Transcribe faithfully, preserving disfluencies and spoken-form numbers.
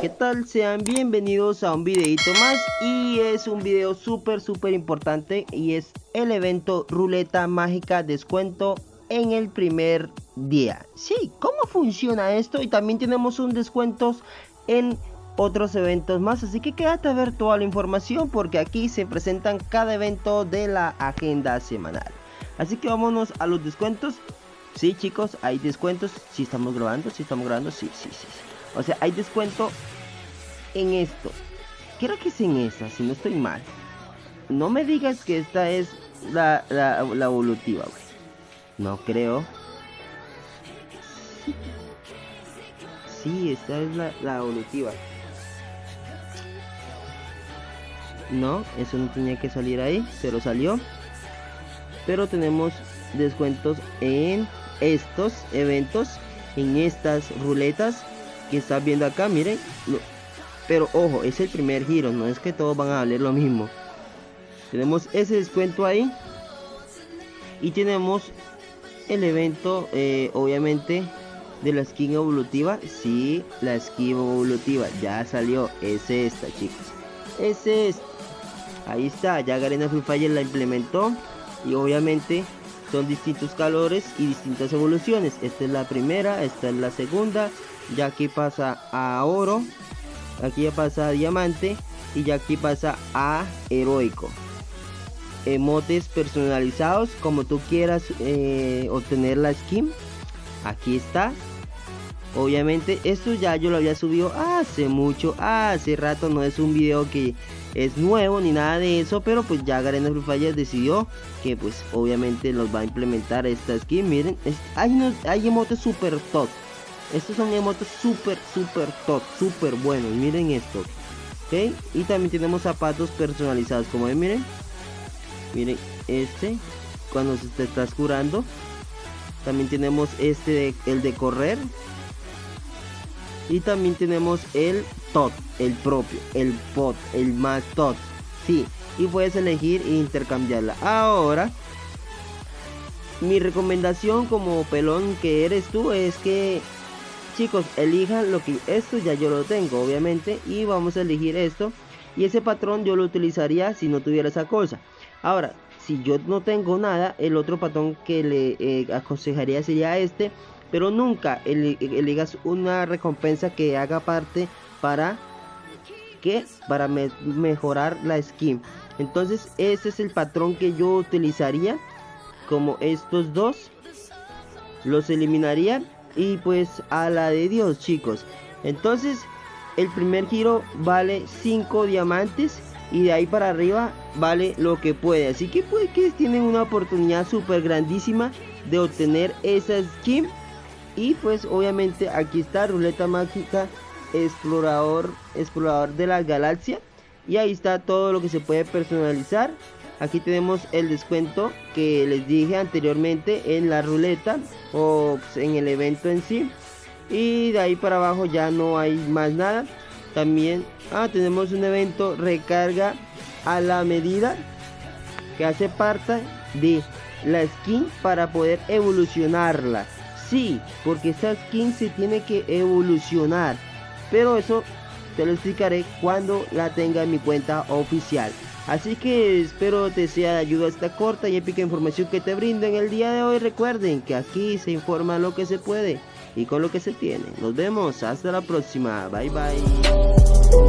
¿qué tal? Sean bienvenidos a un videito más, y es un video súper súper importante, y es el evento Ruleta Mágica Descuento en el primer día. Sí, ¿cómo funciona esto? Y también tenemos un descuento en otros eventos más, así que quédate a ver toda la información, porque aquí se presentan cada evento de la agenda semanal. Así que vámonos a los descuentos. Sí, chicos, hay descuentos. Si estamos grabando, si estamos grabando, sí, sí, sí, sí. O sea, hay descuento en esto. Creo que es en esa, si no estoy mal. No me digas que esta es la, la, la evolutiva, güey. No creo. Sí, sí, esta es la, la evolutiva. No, eso no tenía que salir ahí, pero salió. Pero tenemos descuentos en estos eventos, en estas ruletas que estás viendo acá, miren. No, pero ojo, es el primer giro, no es que todos van a valer lo mismo. Tenemos ese descuento ahí. Y tenemos el evento, eh, obviamente, de la skin evolutiva. Sí, la skin evolutiva ya salió. Es esta, chicos. Es esta. Ahí está, ya Garena Free Fire la implementó. Y obviamente son distintos colores y distintas evoluciones. Esta es la primera, esta es la segunda. Ya aquí pasa a oro, aquí ya pasa a diamante, y ya aquí pasa a heroico. Emotes personalizados, como tú quieras eh, obtener la skin. Aquí está. Obviamente esto ya yo lo había subido hace mucho, hace rato. No es un video que es nuevo ni nada de eso, pero pues ya Garena Free Fire decidió que pues obviamente los va a implementar esta skin. Miren, es, hay, unos, hay emotes super top. Estos son emotes super super top, super buenos. Miren esto, ok. Y también tenemos zapatos personalizados, como ven, miren. Miren este, cuando se te estás curando. También tenemos este, de, el de correr. Y también tenemos el tot, el propio, el pot, el más tot. Sí, y puedes elegir e intercambiarla. Ahora, mi recomendación como pelón que eres tú es que, chicos, elijan lo que... Esto ya yo lo tengo, obviamente, y vamos a elegir esto. Y ese patrón yo lo utilizaría si no tuviera esa cosa. Ahora, si yo no tengo nada, el otro patrón que le eh, aconsejaría sería este. Pero nunca eligas una recompensa que haga parte para que para me mejorar la skin. Entonces este es el patrón que yo utilizaría. Como estos dos los eliminaría, y pues a la de Dios, chicos. Entonces el primer giro vale cinco diamantes, y de ahí para arriba vale lo que puede. Así que pues que tienen una oportunidad súper grandísima de obtener esa skin. Y pues obviamente aquí está Ruleta Mágica Explorador, Explorador de la Galaxia. Y ahí está todo lo que se puede personalizar. Aquí tenemos el descuento que les dije anteriormente en la ruleta, o pues, en el evento en sí. Y de ahí para abajo ya no hay más nada. También ah, tenemos un evento recarga a la medida, que hace parte de la skin para poder evolucionarla. Sí, porque esta skin se tiene que evolucionar, pero eso te lo explicaré cuando la tenga en mi cuenta oficial. Así que espero te sea de ayuda esta corta y épica información que te brindo en el día de hoy. Recuerden que aquí se informa lo que se puede y con lo que se tiene. Nos vemos hasta la próxima. Bye bye.